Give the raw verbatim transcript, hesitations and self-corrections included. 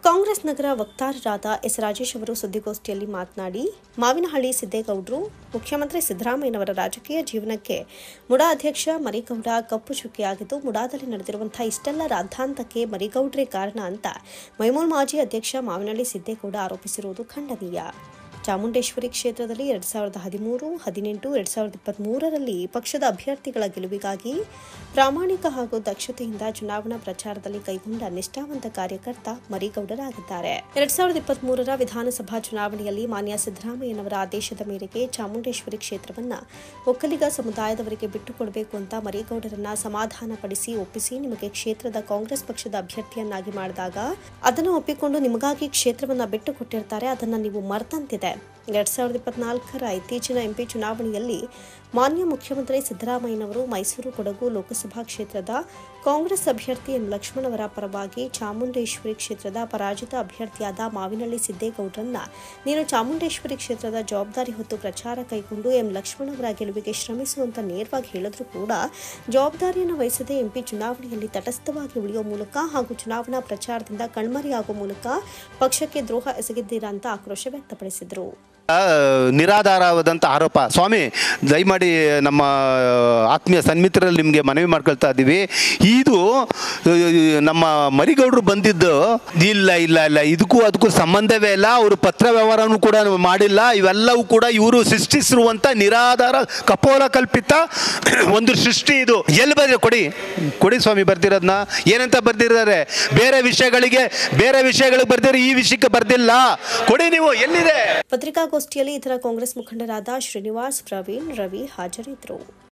ಕಾಂಗ್ರೆಸ್ ನಗರ ವಕ್ತಾರರಾದ ಎಸ್ ರಾಜೇಶ್ ಅವರು ಸುದ್ದಿಗೋಷ್ಠಿಯಲ್ಲಿ ಮಾತನಾಡಿ, ಮಾವಿನಹಳ್ಳಿ ಸಿದ್ದೇಗೌಡರು ಮುಖ್ಯಮಂತ್ರಿ ಸಿದ್ದರಾಮಯ್ಯನವರ ರಾಜಕೀಯ ಜೀವನಕ್ಕೆ ಮುಡಾ ಅಧ್ಯಕ್ಷ ಮರಿಗೌಡ ಕಪ್ಪು ಚುಕ್ಕಿಯಾಗಿದ್ದು, ಮುಡಾದಲ್ಲಿ ನಡೆದಿರುವಂತಹ ಇಷ್ಟೆಲ್ಲ ರಾದ್ಧಾಂತಕ್ಕೆ ಮರಿಗೌಡ್ರೇ ಕಾರಣ ಅಂತ ಮೈಮೂಲ್ ಮಾಜಿ ಅಧ್ಯಕ್ಷ ಮಾವಿನಹಳ್ಳಿ ಸಿದ್ದೇಗೌಡ ಆರೋಪಿಸಿರುವುದು ಖಂಡನೀಯ. ಚಾಮುಂಡೇಶ್ವರಿ ಕ್ಷೇತ್ರದಲ್ಲಿ ಎರಡ್ ಸಾವಿರದ ಹದಿಮೂರು ಹದಿನೆಂಟು ಎರಡ್ ಸಾವಿರದ ಇಪ್ಪತ್ತ್ ಮೂರರಲ್ಲಿ ಪಕ್ಷದ ಅಭ್ಯರ್ಥಿಗಳ ಗೆಲುವಿಗಾಗಿ ಪ್ರಾಮಾಣಿಕ ಹಾಗೂ ದಕ್ಷತೆಯಿಂದ ಚುನಾವಣಾ ಪ್ರಚಾರದಲ್ಲಿ ಕೈಗೊಂಡ ನಿಷ್ಠಾವಂತ ಕಾರ್ಯಕರ್ತ ಮರಿಗೌಡರಾಗಿದ್ದಾರೆ. ಎರಡ್ ಸಾವಿರದ ಇಪ್ಪತ್ತ್ ಮೂರರ ವಿಧಾನಸಭಾ ಚುನಾವಣೆಯಲ್ಲಿ ಮಾನ್ಯ ಸಿದ್ದರಾಮಯ್ಯನವರ ಆದೇಶದ ಮೇರೆಗೆ ಚಾಮುಂಡೇಶ್ವರಿ ಕ್ಷೇತ್ರವನ್ನ ಒಕ್ಕಲಿಗ ಸಮುದಾಯದವರಿಗೆ ಬಿಟ್ಟುಕೊಡಬೇಕು ಅಂತ ಮರಿಗೌಡರನ್ನ ಸಮಾಧಾನಪಡಿಸಿ ಒಪ್ಪಿಸಿ ನಿಮಗೆ ಕ್ಷೇತ್ರದ ಕಾಂಗ್ರೆಸ್ ಪಕ್ಷದ ಅಭ್ಯರ್ಥಿಯನ್ನಾಗಿ ಮಾಡಿದಾಗ ಅದನ್ನು ಒಪ್ಪಿಕೊಂಡು ನಿಮಗಾಗಿ ಕ್ಷೇತ್ರವನ್ನ ಬಿಟ್ಟು ಕೊಟ್ಟಿರ್ತಾರೆ. ಅದನ್ನ ನೀವು ಮರ್ತಂತಿದೆ. ಎರಡ್ ಸಾವಿರದ ಇಪ್ಪತ್ನಾಲ್ಕರ ಇತ್ತೀಚಿನ ಎಂಪಿ ಚುನಾವಣೆಯಲ್ಲಿ ಮಾನ್ಯ ಮುಖ್ಯಮಂತ್ರಿ ಸಿದ್ದರಾಮಯ್ಯನವರು ಮೈಸೂರು ಕೊಡಗು ಲೋಕಸಭಾ ಕ್ಷೇತ್ರದ ಕಾಂಗ್ರೆಸ್ ಅಭ್ಯರ್ಥಿ ಎಂ ಲಕ್ಷ್ಮಣ್ ಅವರ ಪರವಾಗಿ ಚಾಮುಂಡೇಶ್ವರಿ ಕ್ಷೇತ್ರದ ಪರಾಜಿತ ಅಭ್ಯರ್ಥಿಯಾದ ಮಾವಿನಹಳ್ಳಿ ಸಿದ್ದೇಗೌಡರನ್ನ ನೀನು ಚಾಮುಂಡೇಶ್ವರಿ ಕ್ಷೇತ್ರದ ಜವಾಬ್ದಾರಿ ಹೊತ್ತು ಪ್ರಚಾರ ಕೈಗೊಂಡು ಎಂ ಲಕ್ಷ್ಮಣ್ ಅವರ ಗೆಲುವಿಗೆ ಶ್ರಮಿಸುವಂತ ನೇರವಾಗಿ ಹೇಳಿದ್ರೂ ಕೂಡ ಜವಾಬ್ದಾರಿಯನ್ನು ವಹಿಸದೆ ಎಂಪಿ ಚುನಾವಣೆಯಲ್ಲಿ ತಟಸ್ಥವಾಗಿ ಉಳಿಯುವ ಮೂಲಕ ಹಾಗೂ ಚುನಾವಣಾ ಪ್ರಚಾರದಿಂದ ಕಣ್ಮರೆಯಾಗುವ ಮೂಲಕ ಪಕ್ಷಕ್ಕೆ ದ್ರೋಹ ಎಸಗಿದ್ದೀರಾ ಅಂತ ಆಕ್ರೋಶ ವ್ಯಕ್ತಪಡಿಸಿದರು. ನಿರಾಧಾರವಾದಂಥ ಆರೋಪ. ಸ್ವಾಮಿ, ದಯಮಾಡಿ ನಮ್ಮ ಆತ್ಮೀಯ ಸನ್ಮಿತ್ರರಲ್ಲಿ ನಿಮಗೆ ಮನವಿ ಮಾಡ್ಕೊಳ್ತಾ ಇದ್ದೀವಿ. ಇದು ನಮ್ಮ ಮರಿಗೌಡರು ಬಂದಿದ್ದು ಇಲ್ಲ ಇಲ್ಲ ಇಲ್ಲ ಇದಕ್ಕೂ ಅದಕ್ಕೂ ಸಂಬಂಧವೇ ಇಲ್ಲ. ಅವರು ಪತ್ರ ವ್ಯವಹಾರನೂ ಕೂಡ ಮಾಡಿಲ್ಲ. ಇವೆಲ್ಲವೂ ಕೂಡ ಇವರು ಸೃಷ್ಟಿಸಿರುವಂಥ ನಿರಾಧಾರ ಕಪೋಲ ಕಲ್ಪಿತ ಒಂದು ಸೃಷ್ಟಿ. ಇದು ಎಲ್ಲಿ ಬರ್ರಿ ಕೊಡಿ ಕೊಡಿ ಸ್ವಾಮಿ ಬರ್ದಿರೋದನ್ನ ಏನಂತ ಬರ್ದಿದ್ದಾರೆ? ಬೇರೆ ವಿಷಯಗಳಿಗೆ ಬೇರೆ ವಿಷಯಗಳಿಗೆ ಬರ್ದಿರೋ ಈ ವಿಷಯಕ್ಕೆ ಬರ್ದಿಲ್ಲ. ಕೊಡಿ ನೀವು, ಎಲ್ಲಿದೆ? ಪತ್ರಿಕಾಗೋಷ್ಠಿಯಲ್ಲಿ ಇತರ ಕಾಂಗ್ರೆಸ್ ಮುಖಂಡರಾದ ಶ್ರೀನಿವಾಸ್, ಪ್ರವೀಣ್, ರವಿ ಹಾಜರಿದ್ದರು.